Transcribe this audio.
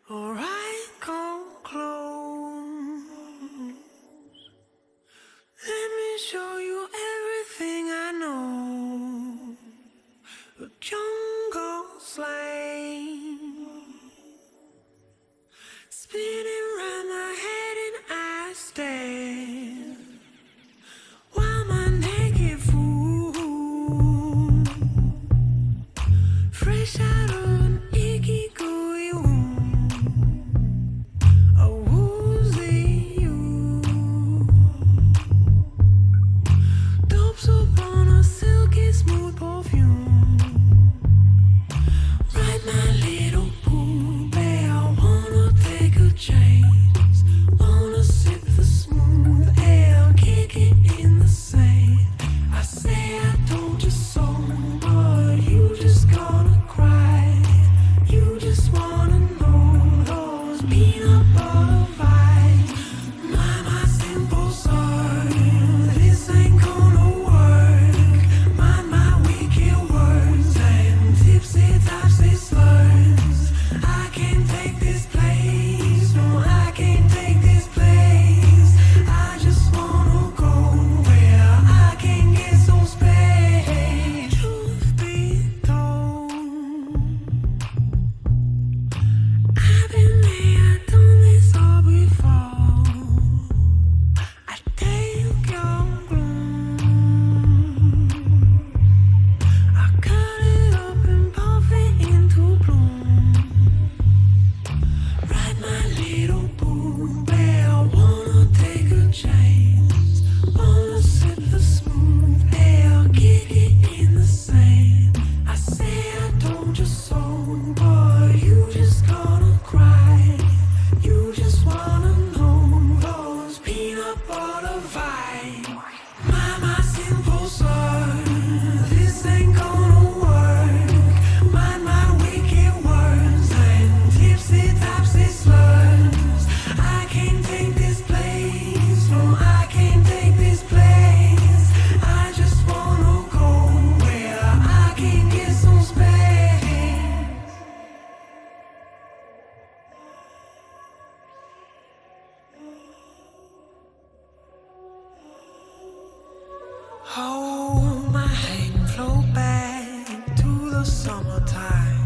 Alright, come close. Let me show you everything I know. A jungle slang spinning round my head and I stare while my naked fool fresh out of an icky gooey womb. A woozy you dopes upon a silky smooth perfume. Right, my little pooh bear, I wanna take a chance. Wanna sip the smooth air, kick it in the sand. I say I told you so, but you just gonna cry. You just wanna know those peanut butter vibes. My simple soul, this ain't gonna work. My wicked words and tipsy-topsy slurs. I can't take this place, no, I can't take this place. I just wanna go where I can get some space. Truth be told, I've been there, done this all before. I take your gloom, I cut it up and puff it into bloom. Ride my little pooh bear, I wanna take a chance. Wanna sip the smooth air, kick it in the sand. I say I told you so, but you just gonna cry. You just wanna know those peanut butter vibes. My simple soul, this ain't gonna work. My wicked words and tipsy-topsy slurs. I can't take this place, no, I can't take this place. I just wanna go where I can get some space. Hold my hand, flow back to the summertime.